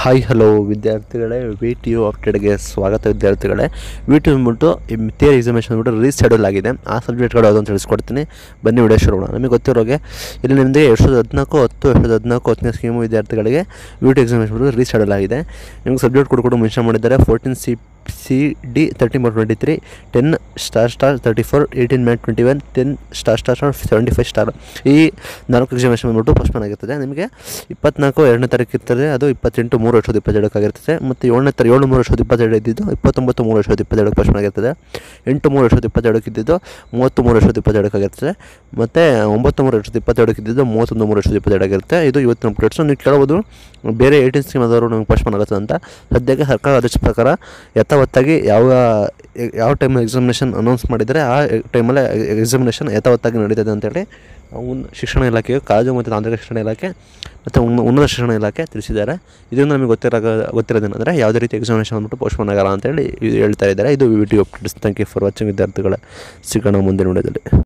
Hi hello ವಿದ್ಯಾರ್ಥಿಗಳೇ, VTU ಅಪ್ಡೇಟ್ಗೆ ಸ್ವಾಗತ ವಿದ್ಯಾರ್ಥಿಗಳೇ. VTU ಬಂದ್ಬಿಟ್ಟು ಥಿಯರಿ ಎಕ್ಸಾಮಿನೇಷನ್ ಬಂದ್ಬಿಟ್ಟು ರೀಶೆಡ್ಯೂಲ್ ಆಗಿದೆ. ಆ ಸಬ್ಜೆಕ್ಟ್ಗಳು ಯಾವುದಂತ ತಿಳಿಸ್ಕೊಡ್ತೀನಿ, ಬನ್ನಿ ವಿಡಿಯೋ ಶುರು ಮಾಡೋಣ. ನಮಗೆ ಗೊತ್ತಿರೋಗೆ ಇಲ್ಲಿ ನಿಮಗೆ 2014 ಸ್ಕೀಮು ವಿದ್ಯಾರ್ಥಿಗಳಿಗೆ VTU ಎಕ್ಸಾಮಿನೇಷನ್ ಬಂದ್ಬಿಟ್ಟು ರೀಶೆಡ್ಯೂಲ್ ಆಗಿದೆ. ನಿಮಗೆ ಸಬ್ಜೆಕ್ಟ್ ಕೂಡ ಮೆನ್ಷನ್ ಮಾಡಿದ್ದಾರೆ. 14 CD 13/23, 10 * 34, 18 May 21, 10 * 75 ಈ 4 ಎಕ್ಸಾಮಿನೇಷನ್ ಬಂದ್ಬಿಟ್ಟು ಪೋಸ್ಟ್ಪೋನ್ ಆಗಿರ್ತದೆ. ನಿಮಗೆ 24 2ನೇ ತಾರೀಕು ಇರ್ತದೆ, ಅದು 28/3/2022 ಆಗಿರ್ತದೆ. ಮತ್ತು 7/3/2022 ಇದ್ದಿದ್ದು 29/3/2022 ಪೋಸ್ಟ್ಪೋನ್ ಆಗಿರ್ತದೆ. 8/3/2022 ಇದ್ದಿದ್ದು 33/2022 ಆಗಿರ್ತದೆ. ಮತ್ತು 9/3/2022 ಇದ್ದಿದ್ದು 31/3/2022 ಆಗಿರುತ್ತೆ. ಇದು ಇವತ್ತಿನ ಅಪ್ಡೇಟ್ಸು. ನೀವು ಕೇಳ್ಬೋದು ಬೇರೆ 18 ಸ್ಕೀಮ್ ಆದವರು ನಮಗೆ ಪೋಸ್ಟ್ಪೋನ್ ಆಗುತ್ತೆ ಅಂತ. ಸದ್ಯಕ್ಕೆ ಸರ್ಕಾರ ಆದೇಶ ಪ್ರಕಾರ ಯಥಾವತ್ತಾಗಿ ಯಾವ ಟೈಮಲ್ಲಿ ಎಕ್ಸಾಮಿನೇಷನ್ ಅನೌನ್ಸ್ ಮಾಡಿದರೆ ಆ ಟೈಮಲ್ಲೇ ಎಕ್ಸಾಮಿನೇಷನ್ ಯಥಾವತ್ತಾಗಿ ನಡೀತದೆ ಅಂತೇಳಿ ಶಿಕ್ಷಣ ಇಲಾಖೆಯು, ಕಾಲೇಜು ಮತ್ತು ತಾಂತ್ರಿಕ ಶಿಕ್ಷಣ ಇಲಾಖೆ ಮತ್ತು ಉನ್ನತ ಶಿಕ್ಷಣ ಇಲಾಖೆ ತಿಳಿಸಿದ್ದಾರೆ. ಇದರಿಂದ ನಮಗೆ ಗೊತ್ತಿರೋದೇನೆಂದರೆ ಯಾವುದೇ ರೀತಿ ಎಕ್ಸಾಮಿನೇಷನ್ ಅಂದ್ಬಿಟ್ಟು ಪೋಸ್ಟ್ಪೋನ್ ಆಗಲ್ಲ ಅಂತೇಳಿ ಹೇಳ್ತಾ ಇದ್ದಾರೆ. ಇದು VTU updates. Thank you for watching ವಿದ್ಯಾರ್ಥಿಗಳೇ. ಸಿಗೋಣ ಮುಂದಿನ ವಿಡಿಯೋದಲ್ಲಿ.